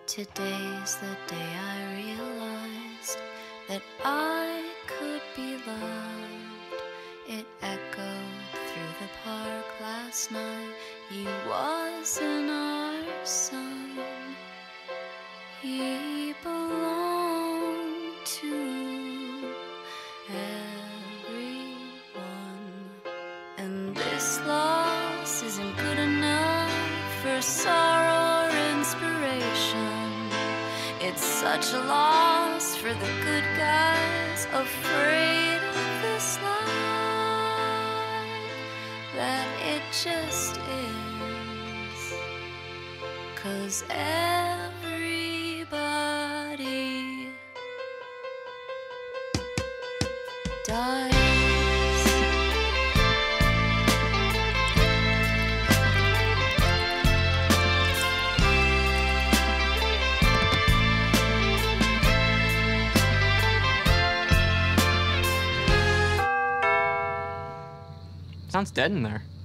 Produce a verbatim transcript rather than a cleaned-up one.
Today's the day I realized that I could be loved. It echoed through the park last night. He wasn't our son. He belonged to everyone. And this loss isn't good enough for sorrow or inspiration. It's such a loss for the good guys afraid of this life that it just is. 'Cause everybody dies. Sounds dead in there.